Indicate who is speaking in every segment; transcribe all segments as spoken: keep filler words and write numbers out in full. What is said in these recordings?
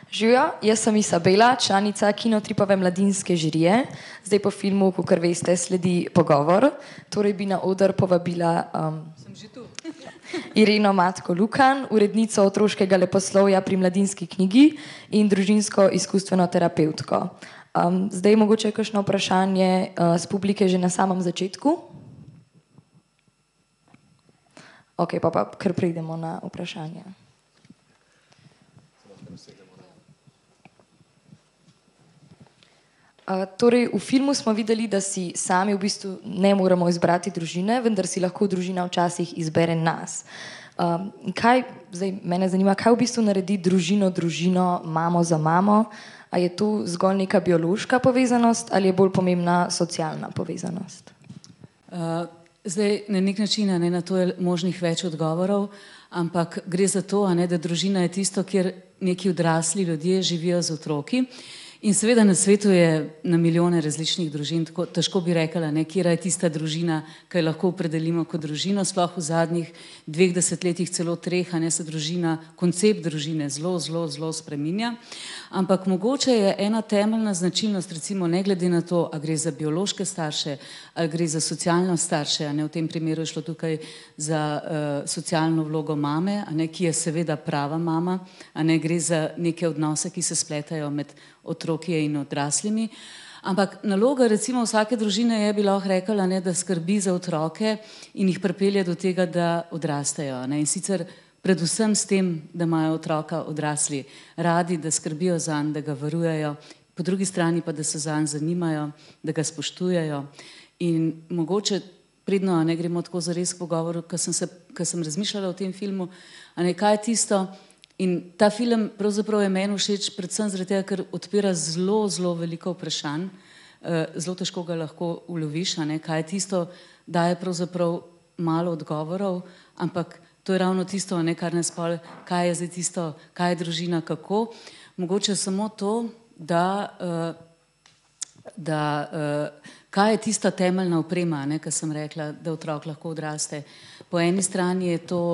Speaker 1: Živijo, jaz sem Isabela, članica Kinotripove mladinske žirije. Zdaj po filmu, kakor veste, sledi pogovor. Torej bi na oder povabila um, Ireno Matko Lukan, urednico otroškega leposlovja pri Mladinski knjigi in družinsko izkustveno terapevtko. Um, zdaj mogoče kakšno vprašanje uh, z publike že na samem začetku? Ok, pa pa kar prejdemo na vprašanje. Uh, torej, v filmu smo videli, da si sami v bistvu ne moremo izbrati družine, vendar si lahko družina včasih izbere nas. Uh, kaj, zdaj, mene zanima, kaj v bistvu naredi družino družino, mamo za mamo? A je tu zgolj neka biološka povezanost ali je bolj pomembna socialna povezanost?
Speaker 2: Uh, zdaj, na nek način, ne, na to je možnih več odgovorov, ampak gre za to, ne, da družina je tisto, kjer neki odrasli ljudje živijo z otroki. In seveda na svetu je na milijone različnih družin, tako težko bi rekla, ne, kjera je tista družina, ki jo lahko opredelimo kot družino, sploh v zadnjih dveh desetletjih, celo treh, a ne se družina, koncept družine zelo, zelo, zelo spreminja. Ampak mogoče je ena temeljna značilnost, recimo ne glede na to, a gre za biološke starše, ali gre za socialno starše, a ne v tem primeru je šlo tukaj za uh, socialno vlogo mame, a ne, ki je seveda prava mama, a ne gre za neke odnose, ki se spletajo med otroki in odraslimi. Ampak naloga recimo vsake družine je, bi lahko rekla, ne, da skrbi za otroke in jih pripelje do tega, da odrastejo. Ne. In sicer predvsem s tem, da imajo otroka odrasli radi, da skrbijo zanj, da ga varujejo, po drugi strani pa, da se zanj zanimajo, da ga spoštujejo. In mogoče predno, ne gremo tako zares k pogovoru, ko sem, se, ko sem razmišljala o tem filmu, a ne, kaj je tisto. In ta film pravzaprav je meni všeč predvsem zaradi tega, ker odpira zelo, zelo veliko vprašanj, zelo težko ga lahko uloviš, a ne, kaj je tisto, daje pravzaprav malo odgovorov, ampak to je ravno tisto, ne, kar nas pol, kaj je zdaj tisto, kaj je družina, kako. Mogoče samo to, da, da kaj je tista temeljna oprema, ne, kar sem rekla, da otrok lahko odraste. Po eni strani je to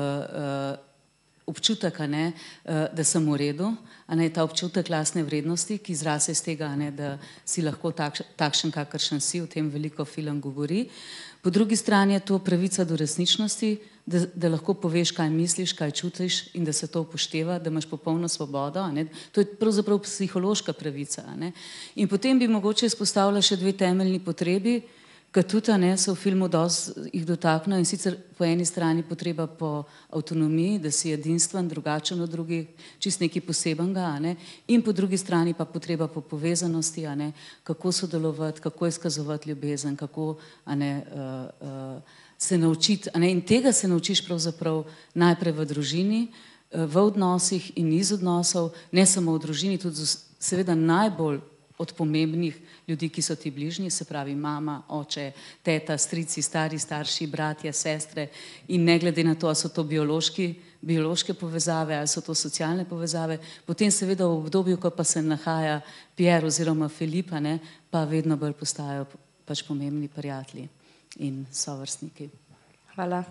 Speaker 2: občutek, a ne, da sem v redu, a ne, ta občutek lastne vrednosti, ki izraste iz tega, a ne, da si lahko takš, takšen, kakršen si, o tem veliko film govori. Po drugi strani je to pravica do resničnosti, da, da lahko poveš, kaj misliš, kaj čutiš in da se to upošteva, da imaš popolno svobodo. A ne. To je pravzaprav psihološka pravica. A ne. In potem bi mogoče izpostavila še dve temeljni potrebi, ki tudi, ne, so v filmu dosti jih dotaknejo, in sicer po eni strani potreba po avtonomiji, da si edinstven, drugačen od drugih, čist nekaj posebenega, a ne, in po drugi strani pa potreba po povezanosti, a ne, kako sodelovati, kako izkazovati ljubezen, kako, a ne, uh, uh, se naučiti, a ne, in tega se naučiš pravzaprav najprej v družini, uh, v odnosih in iz odnosov, ne samo v družini, tudi seveda najbolj od pomembnih ljudi, ki so ti bližnji, se pravi mama, oče, teta, strici, stari starši, bratje, sestre, in ne glede na to, ali so to biološki, biološke povezave, ali so to socialne povezave, potem seveda v obdobju, ko pa se nahaja Pierre oziroma Filipa, ne, pa vedno bolj postajajo pač pomembni prijatelji in sovrstniki.
Speaker 1: Hvala.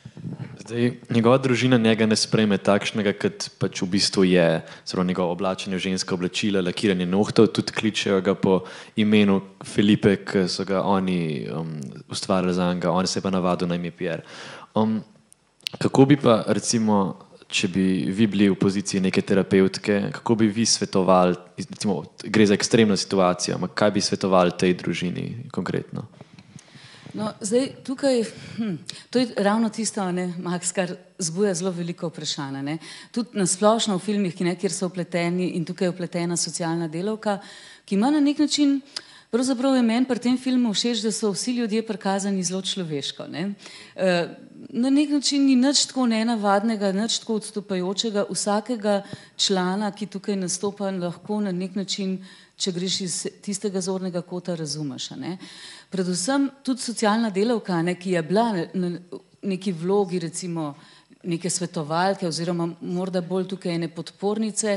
Speaker 3: Zdaj, njegova družina njega ne sprejme takšnega, kot pač v bistvu je, zelo njegovo oblačenje, ženska oblačila, lakiranje nohtov, tudi kličejo ga po imenu Filipe, ki so ga oni um, ustvarjali za njega, on se je pa navadil na ime Pierre. Um, kako bi pa, recimo, če bi vi bili v poziciji neke terapevtke, kako bi vi svetovali, recimo, gre za ekstremno situacijo, ampak kaj bi svetovali tej družini konkretno?
Speaker 2: No, zdaj, tukaj, hm, to je ravno tisto, ne, Max, kar zbuja zelo veliko vprašanja, ne. Tudi nasplošno v filmih, ki, ne, kjer so vpleteni in tukaj je vpletena socialna delavka, ki ima na nek način, pravzaprav je meni pri tem filmu všeč, da so vsi ljudje prikazani zelo človeško, ne. E, na nek način ni nič tako nenavadnega, nič tako odstopajočega, vsakega člana, ki tukaj nastopa, lahko na nek način, če greš iz tistega zornega kota, razumeš, a ne. Predvsem tudi socialna delavka, ne, ki je bila na neki vlogi, recimo neke svetovalke oziroma morda bolj tukaj ene podpornice,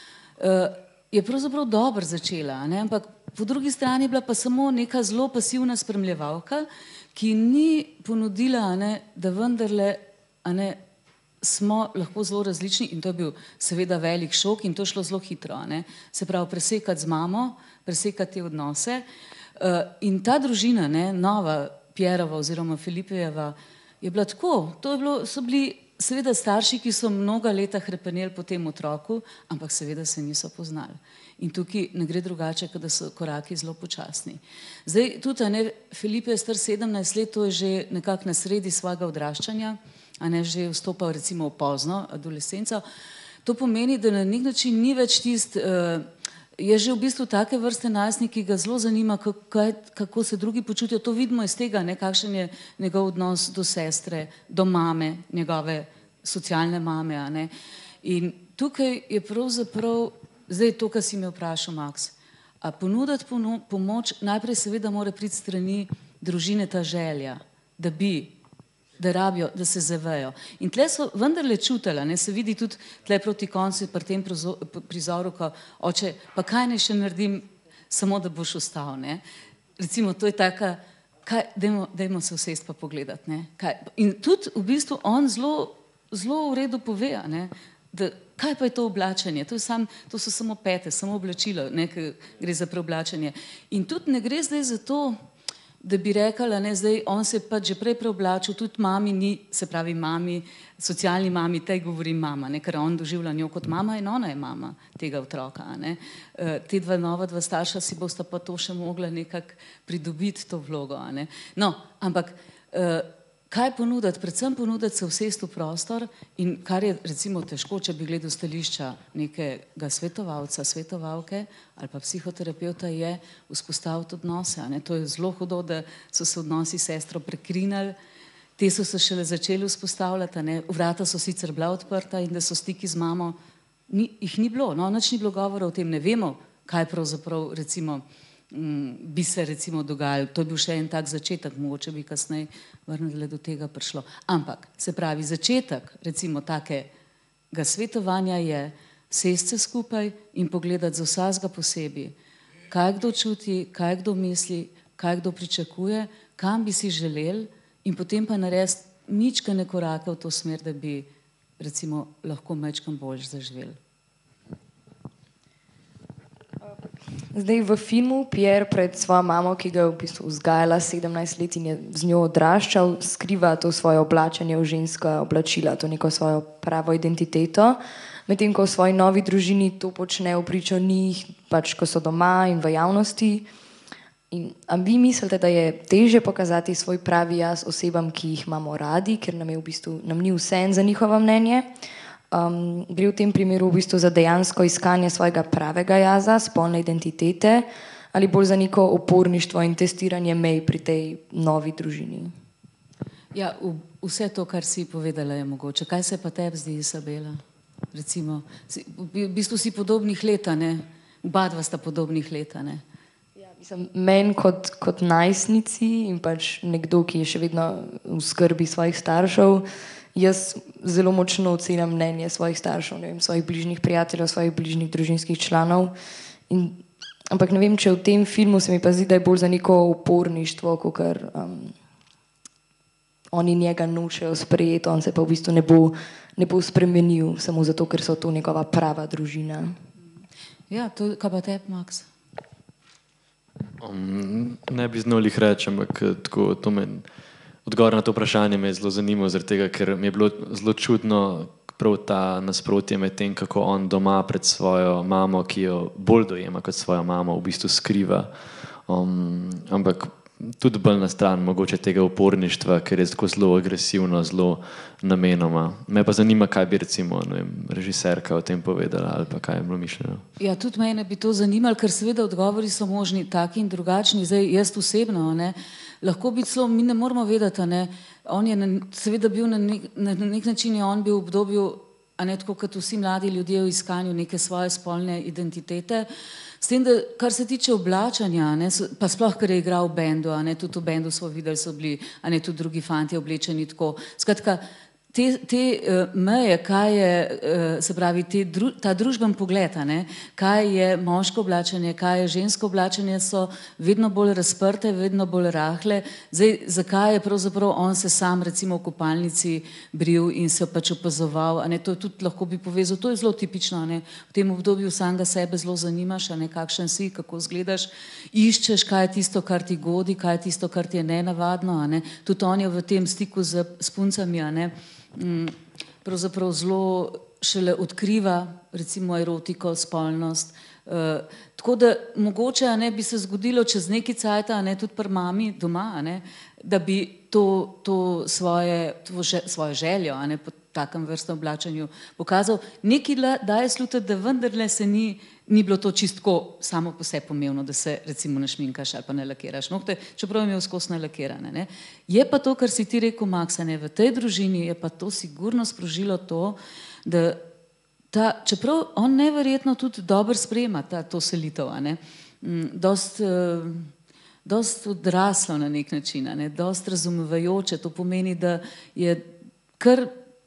Speaker 2: je pravzaprav dobro začela, a ne, ampak po drugi strani je bila pa samo neka zelo pasivna spremljevalka, ki ni ponudila, a ne, da vendarle, a ne, smo lahko zelo različni in to je bil seveda velik šok in to je šlo zelo hitro, ne? Se pravi, presekati z mamo, presekati te odnose. Uh, in ta družina, ne, nova Pierrova oziroma Filipejeva, je bila tako, to je bilo, so bili seveda starši, ki so mnoga leta hrepeneli po tem otroku, ampak seveda se niso poznali. In tukaj ne gre drugače, kada so koraki zelo počasni. Zdaj, tudi, ne, Filipe je star sedemnajst let, to je že nekako na sredi svojega odraščanja, a ne že vstopal recimo v pozno adolescenco. To pomeni, da na nek način ni več tist, uh, je že v bistvu take vrste najstnik, ki ga zelo zanima, kako, kako se drugi počutijo. To vidimo iz tega, ne, kakšen je njegov odnos do sestre, do mame, njegove socialne mame. A ne. In tukaj je pravzaprav, zdaj to, kar si me vprašal, Max, a ponuditi pomoč, najprej seveda mora priti strani družine ta želja, da bi, da rabijo, da se zavejo. In tle so vendarle čutila, ne, se vidi tudi tle proti koncu pri tem prizoru, ko oče, pa kaj naj še naredim, samo da boš ostal, ne. Recimo, to je taka, kaj, dajmo, dajmo se usesti pa pogledati, ne. Kaj, in tudi v bistvu on zelo, zelo v redu pove, ne, da kaj pa je to oblačenje, to, je sam, to so samo pete, samo oblačilo, ne, gre za preoblačenje. In tudi ne gre zdaj za to, da bi rekala, ne, zdaj on se pa že prej preoblačil, tudi mami ni, se pravi mami, socialni mami, tej govorim mama, ne, ker on doživlja njo kot mama in ona je mama tega otroka. Ne. E, te dva nova, dva starša si bosta pa to še mogla nekako pridobiti to vlogo. Ne. No, ampak e, kaj ponuditi? Predvsem ponuditi se usesti v prostor in kar je recimo težko, če bi gledal stališča nekega svetovalca, svetovalke ali pa psihoterapeuta, je vzpostaviti odnose. Ne? To je zelo hudo, da so se odnosi s sestro prekrinali, te so se šele začeli vzpostavljati, ne? Vrata so sicer bila odprta in da so stiki z mamo, ni, jih ni bilo, no, nič ni bilo govora o tem, ne vemo, kaj pravzaprav recimo bi se recimo dogajalo. To je bil še en tak začetek, mogoče bi kasneje vrnili do tega prišlo. Ampak, se pravi, začetek recimo takega svetovanja je sesti se skupaj in pogledati za vsakega posebej, kaj kdo čuti, kaj kdo misli, kaj kdo pričakuje, kam bi si želeli in potem pa narediti ničkane korake v to smer, da bi recimo lahko majčkeno bolj zaživeli.
Speaker 1: Zdaj v filmu Pierre pred svojo mamo, ki ga je v bistvu vzgajala sedemnajst let in je z njo odraščal, skriva to svoje oblačenje v ženska oblačila, to neko svojo pravo identiteto, medtem ko v svoji novi družini to počne v pričo njih, pač ko so doma in v javnosti. In, a vi mislite, da je težje pokazati svoj pravi jaz osebam, ki jih imamo radi, ker nam je v bistvu, nam ni vseeno za njihovo mnenje? Um, gre v tem primeru v bistvu za dejansko iskanje svojega pravega jaza, spolne identitete ali bolj za neko uporništvo in testiranje mej pri tej novi družini?
Speaker 2: Ja, v, vse to, kar si povedala, je mogoče. Kaj se pa tebi zdi, Isabela? Recimo, si, v bistvu si podobnih let, ne? Oba dva sta podobnih let, ne?
Speaker 1: Ja, mislim, meni kot, kot najstnici in pač nekdo, ki je še vedno v skrbi svojih staršev, jaz zelo močno ocenim mnenje svojih staršev, ne vem, svojih bližnjih prijateljev, svojih bližnjih družinskih članov. In, ampak ne vem, če v tem filmu se mi pa zdi, da je bolj za neko uporništvo, kakor um, oni njega nočejo sprejeti, on se pa v bistvu ne bo, ne bo spremenil samo zato, ker so to njegova prava družina.
Speaker 2: Ja, to, kaj pa tebi, Max?
Speaker 3: Um, ne bi znal jih reči, ampak tako, to meni odgovor na to vprašanje me je zelo zanimivo, zaradi tega, ker mi je bilo zelo čudno prav ta nasprotje med tem, kako on doma pred svojo mamo, ki jo bolj dojema kot svojo mamo, v bistvu skriva. Um, ampak tudi bolj na stran mogoče tega uporništva, ker je tako zelo agresivno, zelo namenoma. Me pa zanima, kaj bi recimo, ne vem, režiserka o tem povedala ali pa kaj je bilo mišljeno.
Speaker 2: Ja, tudi mene bi to zanimalo, ker seveda odgovori so možni taki in drugačni. Zdaj, jaz osebno, ne, lahko bi celo, mi ne moramo vedeti, ne, on je na, seveda bil na nek, na nek način je on bil v obdobju, a ne tako kot vsi mladi ljudje v iskanju neke svoje spolne identitete. S tem, da kar se tiče oblačanja, ne, so, pa sploh, ker je igral v bendu, a ne, tudi v bendu smo videli, so bili, a ne, tudi drugi fantje oblečeni tako. Skratka, te, te uh, meje, kaj je, uh, se pravi, te dru, ta družben pogled, ne, kaj je moško oblačenje, kaj je žensko oblačenje, so vedno bolj razprte, vedno bolj rahle. Zdaj, zakaj je pravzaprav on se sam recimo v kopalnici bril in se pač opazoval, a ne, to tudi lahko bi povezal, to je zelo tipično, a ne, v tem obdobju samega sebe zelo zanimaš, a ne, kakšen si, kako izgledaš, iščeš, kaj je tisto, kar ti godi, kaj je tisto, kar ti je nenavadno, a ne, tudi on je v tem stiku z, s puncami, a ne, pravzaprav zelo šele odkriva recimo erotiko, spolnost. Uh, tako da mogoče a ne, bi se zgodilo čez neki cajt, a ne, tudi pri mami doma, a ne, da bi to, to, svoje, to že, svojo željo a ne, po takem vrstnem oblačenju pokazal. Neki daje slutiti, da vendarle se ni, ni bilo to čistko samo po sebi pomembno, da se recimo ne šminkaš ali pa ne lakiraš nohte, čeprav je imel skozi nalakirane. Ne. Je pa to, kar si ti rekel, Maks, ne, v tej družini je pa to sigurno sprožilo to, da ta, čeprav on neverjetno tudi dobro sprejema ta, to selitev, a ne, dost, uh, dost odraslo na nek način, a ne, dost razumevajoče, to pomeni, da je kar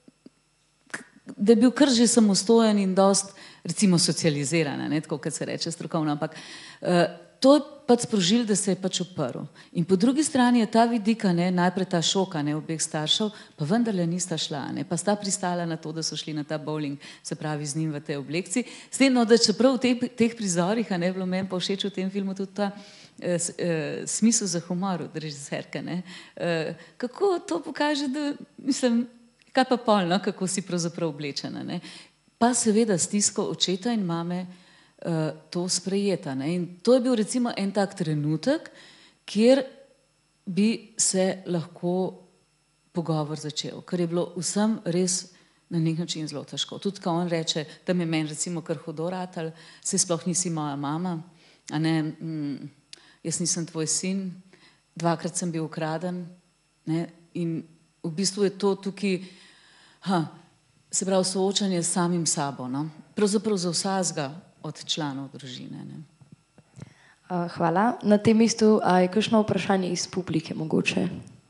Speaker 2: da je bil kar že samostojen in dost, recimo, socializiran, ne, tako kot se reče strokovno, ampak uh, to je pač sprožil, da se je pač uprl. In po drugi strani je ta vidika, ne, najprej ta šoka, ne, obeh staršev, pa vendarle nista šla, ne, pa sta pristala na to, da so šli na ta bowling, se pravi z njim v tej oblekci. S tem, no, da čeprav v teh, teh prizorih, a ne, bilo meni pa všeč v tem filmu tudi ta eh, eh, smisel za humor od režiserke, ne, eh, kako to pokaže, da, mislim, kaj pa polno, kako si pravzaprav oblečena, ne? Pa seveda stisko očeta in mame uh, to sprejeta. Ne? In to je bil recimo en tak trenutek, kjer bi se lahko pogovor začel, ker je bilo vsem res na nek način zelo težko. Tudi, ko on reče, da me meni recimo kar hudo ratal, se sploh nisi moja mama, a ne, mm, jaz nisem tvoj sin, dvakrat sem bil ukraden, ne? In v bistvu je to tukaj, Ha, se pravi soočanje s samim sabo, no? Pravzaprav za vsakega od članov družine. Ne?
Speaker 1: Uh, hvala. Na tem mestu a je kakšno vprašanje iz publike mogoče?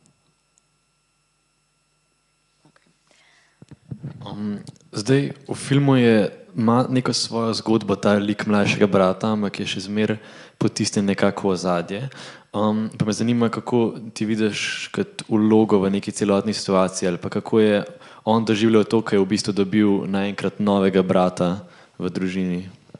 Speaker 3: Okay. Um, zdaj, v filmu je, ima neko svojo zgodbo ta lik mlajšega brata, ampak je še zmeraj potisnjen nekako v ozadje. Um, pa me zanima, kako ti vidiš kot vlogo v neki celotni situaciji ali pa kako je on doživljal to, ko je v bistvu dobil naenkrat novega brata v družini.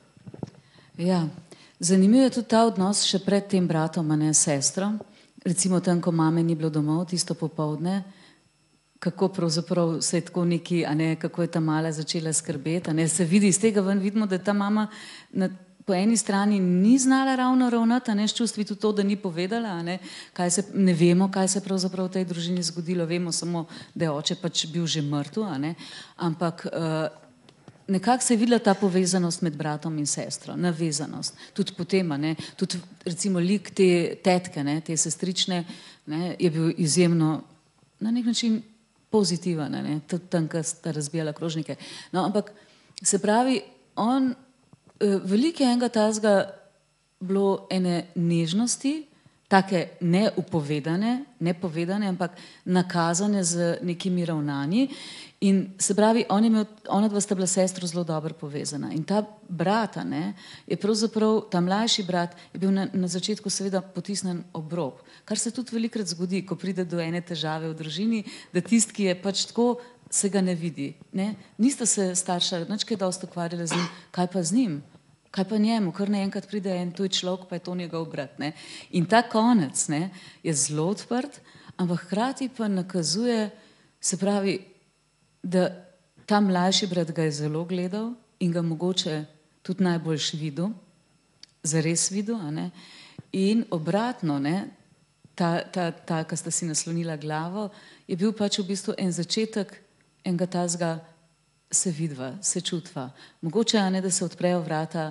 Speaker 2: Ja, zanimiv je tudi ta odnos še pred tem bratom, a ne s sestro. Recimo tam, ko mame ni bilo domov, tisto popoldne, kako pravzaprav se je tako neki, a ne, kako je ta mala začela skrbeti, a ne, se vidi iz tega ven, vidimo, da ta mama na, po eni strani ni znala ravno ravnati, a ne, s čustvi tudi to, da ni povedala, a ne, kaj se, ne vemo, kaj se pravzaprav v tej družini zgodilo, vemo samo, da je oče pač bil že mrtev, a ne, ampak uh, nekako se je videla ta povezanost med bratom in sestro, navezanost, tudi potem, a ne, tudi recimo lik te tetke, ne, te sestrične, ne, je bil izjemno na nek način pozitiven, ne, tudi tam, ko sta razbijala krožnike. No, ampak se pravi, on veliko je enega tazga bilo ene nežnosti, take neupovedane, nepovedane, ampak nakazane z nekimi ravnanji. In se pravi, on je imel, ona dva sta bila sestro zelo dobro povezana. In ta brata, ne, je pravzaprav, ta mlajši brat je bil na, na začetku seveda potisnen ob rob, kar se tudi velikrat zgodi, ko pride do ene težave v družini, da tisti, ki je pač tako, se ga ne vidi. Ne? Nista se starša nič kaj dosti ukvarjala z njim, kaj pa z njim? Kaj pa njemu? Kar naenkrat pride en tuj človek, pa je to njegov brat. Ne? In ta konec, ne, je zelo odprt, ampak hkrati pa nakazuje, se pravi, da ta mlajši brat ga je zelo gledal in ga mogoče tudi najboljš videl, zares videl, a ne? In obratno, ne, ta, ta, ta, ki sta si naslonila glavo, je bil pač v bistvu en začetek enega tazga se vidva, se čutva. Mogoče, a ne, da se odprejo vrata,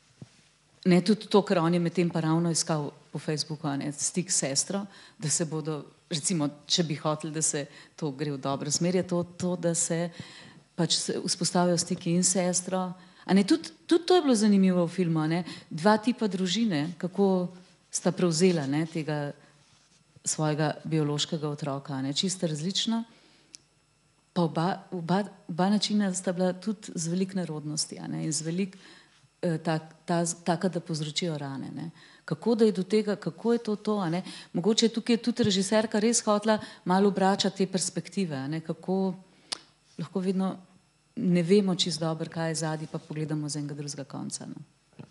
Speaker 2: ne tudi to, ker on je med tem pa ravno iskal po Facebooku, a ne, stik s sestro, da se bodo, recimo, če bi hoteli, da se to gre v dobro smer, je to, to da se pač se vzpostavijo stiki in sestro. A ne, tudi, tudi to je bilo zanimivo v filmu, a ne, dva tipa družine, kako sta prevzela, ne, tega svojega biološkega otroka, a ne, čisto različno. pa oba, oba, oba načina sta bila tudi z veliko nerodnosti, a ne, in z veliko eh, tak, ta, taka, da povzročijo rane, ne. Kako da je do tega, kako je to to, a ne. Mogoče je tukaj tudi režiserka res hotela malo obračati te perspektive, a ne, kako lahko vedno ne vemo čisto dobro, kaj je zadnji, pa pogledamo z enega drugega konca. No.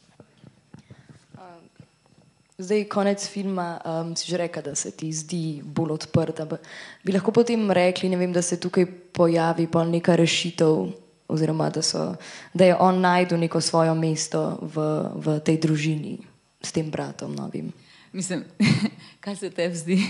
Speaker 1: Zdaj, konec filma, um, si že rekla, da se ti zdi bolj odprt, ampak bi lahko potem rekli, ne vem, da se tukaj pojavi pa neka rešitev, oziroma da, so, da je on najdel neko svoje mesto v, v tej družini s tem bratom novim.
Speaker 2: Mislim, kaj se tebi zdi?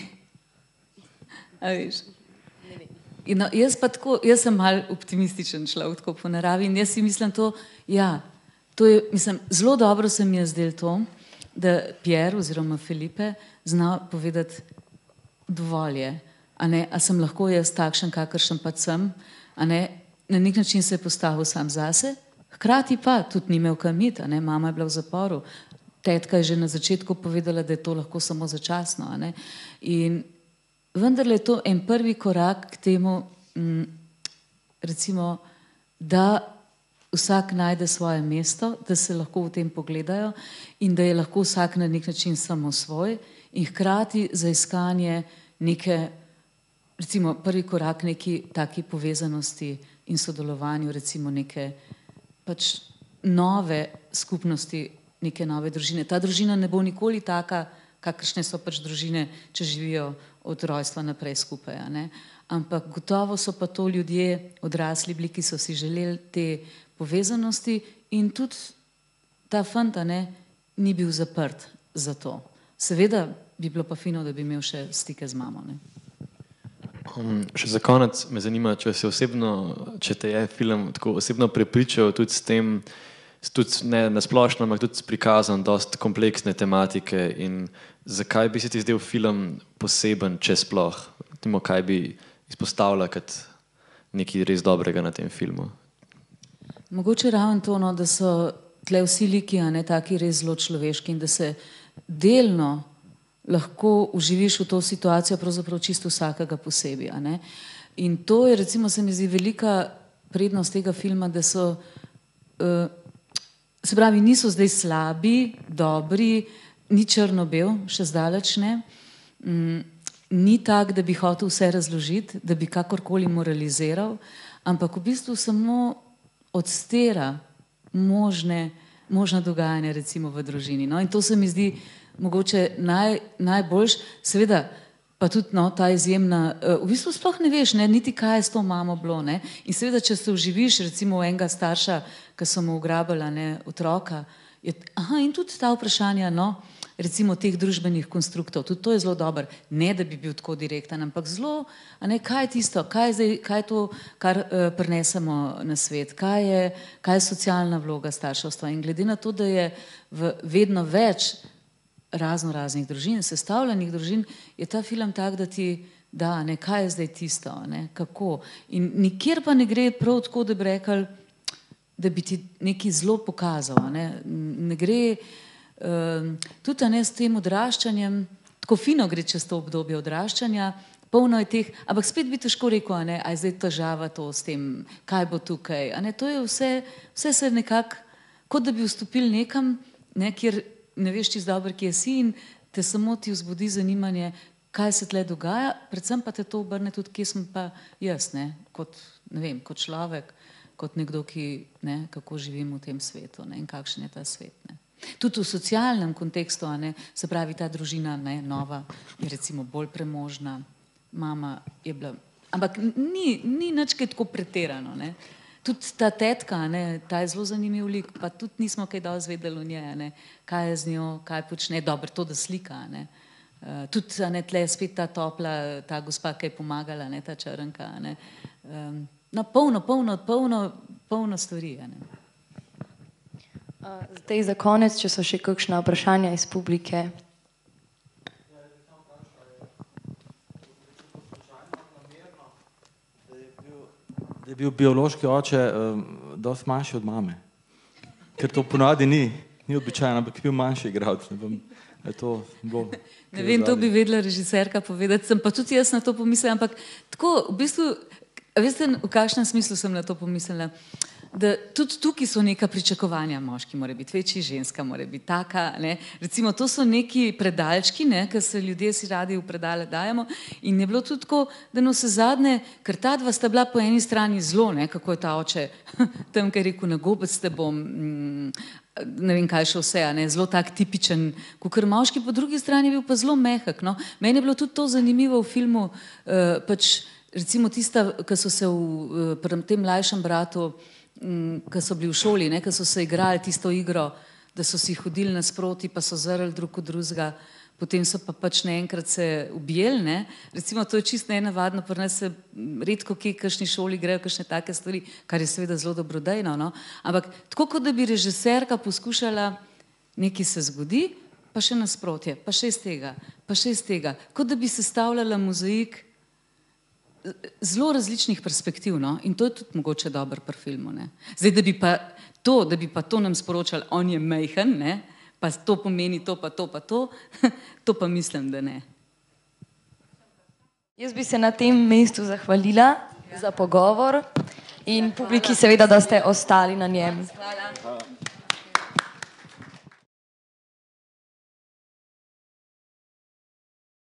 Speaker 2: A veš? No, jaz pa tako, jaz sem mal optimističen človek, tako po naravi, in jaz si mislim to, ja, to je, mislim, zelo dobro se mi je zdelo to, da Pierre oziroma Felipe zna povedati dovolj je, a ne, a sem lahko jaz takšen, kakršen pa sem, a ne, na nek način se je postavil sam zase, hkrati pa tudi ni imel kam iti, a ne, mama je bila v zaporu, tetka je že na začetku povedala, da je to lahko samo začasno, a ne, in vendarle je to en prvi korak k temu, m, recimo, da vsak najde svoje mesto, da se lahko v tem pogledajo in da je lahko vsak na nek način samo svoj in hkrati za iskanje neke, recimo prvi korak neki taki povezanosti in sodelovanju, recimo neke pač nove skupnosti, neke nove družine. Ta družina ne bo nikoli taka, kakršne so pač družine, če živijo od rojstva naprej skupaj, a ne? Ampak gotovo so pa to ljudje odrasli bili, ki so si želeli te povezanosti in tudi ta fant, a ne, ni bil zaprt za to. Seveda bi bilo pa fino, da bi imel še stike z mamo, ne.
Speaker 3: Um, še za konec me zanima, če se osebno, če te je film tako osebno prepričal tudi s tem, tudi ne na splošno, ampak tudi s prikazom dost kompleksne tematike in zakaj bi se ti zdel film poseben, če sploh? Timo, kaj bi izpostavila kot nekaj res dobrega na tem filmu?
Speaker 2: Mogoče ravno to, no, da so tle vsi liki, a ne, taki res zelo človeški in da se delno lahko uživiš v to situacijo pravzaprav čisto vsakega posebej, a ne. In to je, recimo, se mi zdi velika prednost tega filma, da so, uh, se pravi, niso zdaj slabi, dobri, ni črno-bel, še zdaleč ne. Mm, ni tak, da bi hotel vse razložiti, da bi kakorkoli moraliziral, ampak v bistvu samo odstira možne, možna dogajanja recimo v družini. No, in to se mi zdi mogoče naj, najboljš, seveda pa tudi no, ta izjemna, uh, v bistvu sploh ne veš, ne, niti kaj je s to mamo bilo, ne, in seveda, če se vživiš recimo v enega starša, ki so mu ugrabila, ne, otroka, je, aha, in tudi ta vprašanja, no, recimo teh družbenih konstruktov, tudi to je zelo dobro, ne da bi bil tako direkten, ampak zelo, a ne, kaj je tisto, kaj je, zdaj, kaj je to, kar uh, prinesemo na svet, kaj je, kaj je socialna vloga starševstva in glede na to, da je v vedno več razno raznih družin, sestavljenih družin, je ta film tak, da ti da, ne, kaj je zdaj tisto, ne, kako. In nikjer pa ne gre prav tako, da bi rekel, da bi ti nekaj zelo pokazal, ne, ne gre uh, tudi ne s tem odraščanjem, tako fino gre čez to obdobje odraščanja, polno je teh, ampak spet bi težko rekel, a ne, a je zdaj težava to s tem, kaj bo tukaj, a ne, to je vse, vse se nekako, kot da bi vstopili nekam, ne, kjer ne veš čisto dobro, kje si in te samo ti vzbudi zanimanje, kaj se tle dogaja, predvsem pa te to obrne tudi, kje sem pa jaz, ne, kot, ne vem, kot človek, kot nekdo, ki, ne, kako živim v tem svetu, ne, in kakšen je ta svet, ne. Tudi v socialnem kontekstu, a ne, se pravi, ta družina, ne, nova, je recimo bolj premožna, mama je bila, ampak ni, ni nič kaj tako pretirano, ne. Tudi ta tetka, ne, ta je zelo zanimiv lik, pa tudi nismo kaj dosti vedeli o njej, ne, kaj je z njo, kaj počne, dobro, to da slika, ne. Uh, tudi, a ne, tle je spet ta topla, ta gospa, ki je pomagala, ne, ta črnka, ne. Um, no, polno, polno, polno, polno stvari, a ne.
Speaker 1: Uh, zdaj za konec, če so še kakšna vprašanja iz publike.
Speaker 4: Da je bil biološki oče um, dosti manjši od mame. Ker to ponavadi ni, ni običajno, ampak je bil manjši igralec. Ne vem, je to bilo...
Speaker 2: Ne vem, to bi vedela režiserka povedati, sem pa tudi jaz na to pomislila, ampak tako, v bistvu, veste, v kakšnem smislu sem na to pomislila? Da tudi tukaj so neka pričakovanja, moški mora biti večji, ženska mora biti taka, ne. Recimo, to so neki predalčki, ne, ker se ljudje si radi v predale dajemo in je bilo tudi tako, da no vse zadnje, ker ta dva sta bila po eni strani zelo, ne, kako je ta oče tam, kaj je rekel, na gobec te bom, mm, ne vem kaj še vse, ne, zelo tak tipičen, kakor moški, po drugi strani je bil pa zelo mehak, no. Meni je bilo tudi to zanimivo v filmu, uh, pač recimo tista, ki so se v uh, tem mlajšem bratu, ki so bili v šoli, ki so se igrali tisto igro, da so si hodili nasproti, pa so zrli drug od drugega, potem so pa pač naenkrat se ubijeli, ne. Recimo, to je čisto nenavadno, pri nas se redko kje kakšni šoli grejo kakšne take stvari, kar je seveda zelo dobrodejno, no. Ampak tako, kot da bi režiserka poskušala, nekaj se zgodi, pa še nasprotje, pa še iz tega, pa še iz tega, kot da bi sestavljala mozaik zelo različnih perspektiv, no, in to je tudi mogoče dobro pri filmu, ne. Zdaj, da bi pa to, da bi pa to nam sporočali, on je majhen, ne, pa to pomeni to, pa to, pa to, to pa mislim, da ne.
Speaker 1: Jaz bi se na tem mestu zahvalila za pogovor in publiki seveda, da ste ostali na njem.
Speaker 2: Hvala.